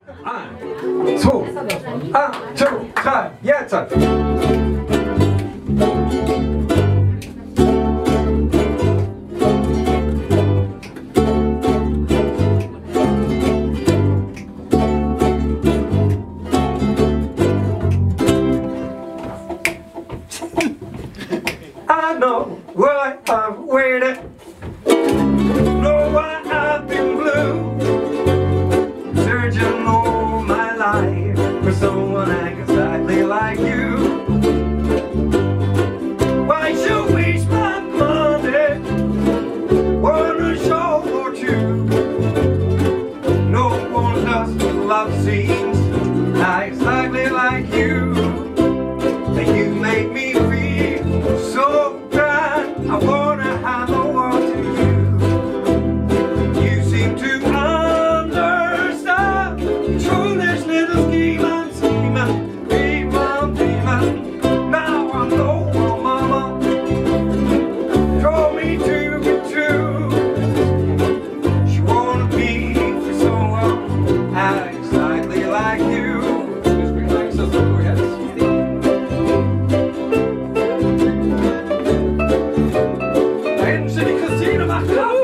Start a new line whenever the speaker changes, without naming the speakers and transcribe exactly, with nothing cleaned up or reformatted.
Eins, zwei, eins, zwei, drei, jetzt! I know why I've waited, know why I've been blue, searching all my life for someone exactly like you. Why should we waste my money on a show or two? No one does love scenes exactly like you, and you make me feel so bad. I wanna have the world to you. You seem to understand through this little scheme I'm scheming, dreaming, dreaming. Now I know, oh mama, told me to be true. She wanna be for someone exactly like you. City Casino, my